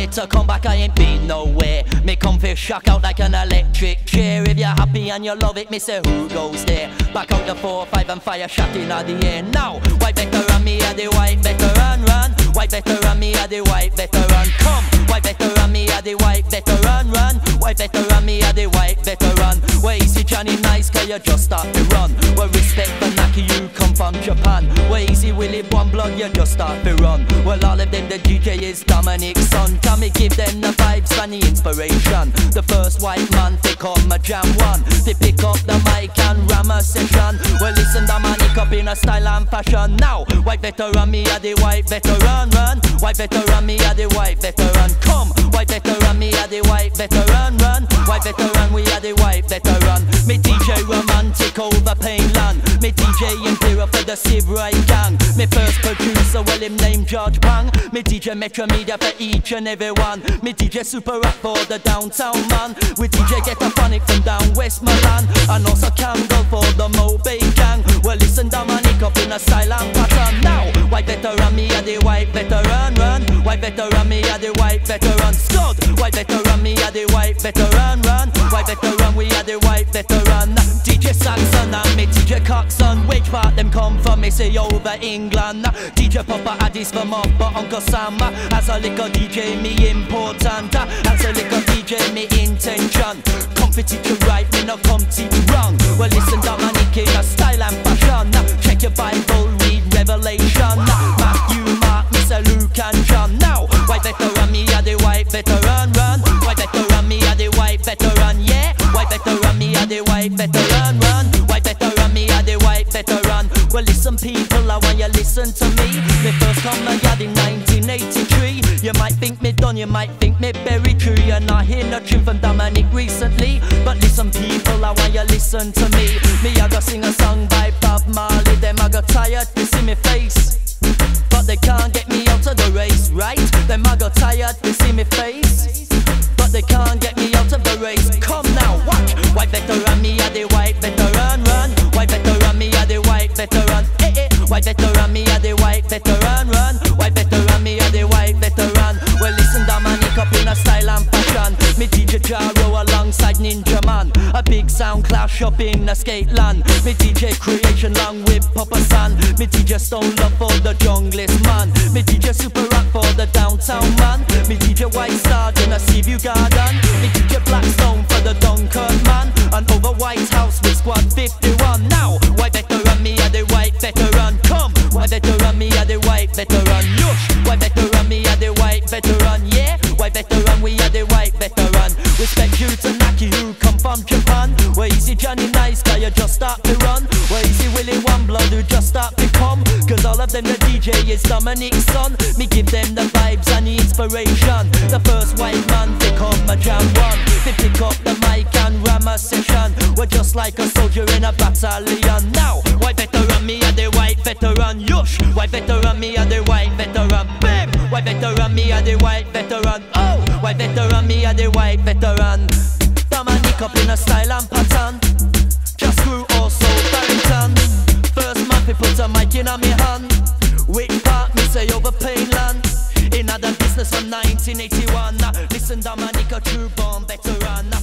me to come back, I ain't been nowhere. Me come fi shock out like an electric chair. If you're happy and you love it, me say who goes there? Back out the 4, 5 and fire shot in the air. Now, white veteran, me a the white veteran run. White veteran, me a the white veteran. Come, white veteran, me a the white veteran run. White veteran, me a the white veteran. Where easy Johnny Nice, cause you just start to run. Well, respect for Naki, you come from Japan. Where easy Willie One Blood, you just start to run. Well, all of them, the DJ is Dominic's son. Can me give them the vibes and the inspiration. The first white man, they come a jam one. They pick up the mic and ram a session. Well, listen, Dominic up in a style and fashion. Now, white veteran, me a the white veteran run. White veteran, me a the white veteran. Come, white veteran, me a the white veteran run. White veteran, we are the white veteran. Me DJ romantic over Painland. Me DJ Imperial for the Civ Right gang. Me first producer, well him named George Pang. Me DJ Metro Media for each and every one. Me DJ Super Rap for the downtown man. We DJ Get a Phonic from down West Milan. And also Candle for the Mobay gang. Well listen, Dominic up in a style and pattern. Now, white veteran, me a the white veteran run. White veteran, me a the white veteran. Scud, white veteran, me a the white veteran run. White veteran, we are the white veteran. DJ Saxon and me DJ Coxon. Which part them come from? Me say over England. DJ Papa Addis from up but Uncle Sam. As a little DJ me important. As a little DJ me intention. Come for teach you right, me no come teach you wrong. Well listen, Dominic in a style and fashion. Check your Bible, read Revelation. Matthew, Mark, me say Luke and John. Now, white veteran, me are the white veteran run. White veteran, me are the white veteran, yeah. White veteran, me are the white veteran run. White veteran, me are the white veteran. Well listen people, I want you listen to me. Me first come my yard in 1983. You might think me done, you might think me very true. You're not hear no tune from Dominic recently. But listen people, I want you listen to me. Me I go sing a song by Bob Marley. Them I got tired to see me face, but they can't get me out of the race, right? Them I got tired to see me face, but they can't get me out of the race. Come now, watch. White veteran, me a the white veteran run. White veteran, me a the white veteran. Eh eh. White veteran, me a the white veteran run. White veteran, me a the white veteran. Well listen, Dominic up in a style and fashion. Me DJ Jaro alongside Ninja Man. A big sound clash up in the skate land. Me DJ Creation long with Papa San. Me DJ Stone Love for the junglist man. Me DJ Super Rock for the downtown man. Me DJ White Star in a Seaview Garden. Me DJ Blackstone for the Dunkirk man. And over White House with Squad 51. Now, white veteran, me a the white veteran. Come, white veteran, me a the white veteran. Yush, white veteran, me a the white veteran. Yeah, white veteran, we are the white veteran. Respect you to Naki who come from Japan. Where easy Johnny Nice, cause you just start to run. Where easy Willie One Blood who just start to come. Cause all of them the DJ is Dominic's son. Me give them the vibes and the inspiration. The first white man they come a jam one. They pick up the mic and ram a session. We're just like a soldier in a battalion. Now, white veteran, me a the white veteran. Yush, white veteran, me a the white veteran. Bam, white veteran, me a the white veteran. Oh, white veteran, me a the white veteran. Dominic up in a style and pattern. Just grew also Barrington. First man, we put a mic in a me hand. Which part me say over Painland. In other business from 1981. Listen, Dominic a true born veteran.